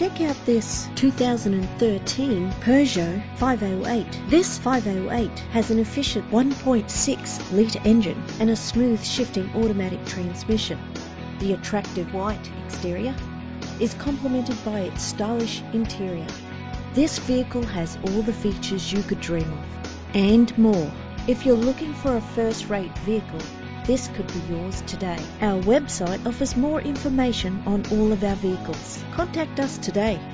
Check out this 2013 Peugeot 508. This 508 has an efficient 1.6 litre engine and a smooth shifting automatic transmission. The attractive white exterior is complemented by its stylish interior. This vehicle has all the features you could dream of and more. If you're looking for a first-rate vehicle, this could be yours today. Our website offers more information on all of our vehicles. Contact us today.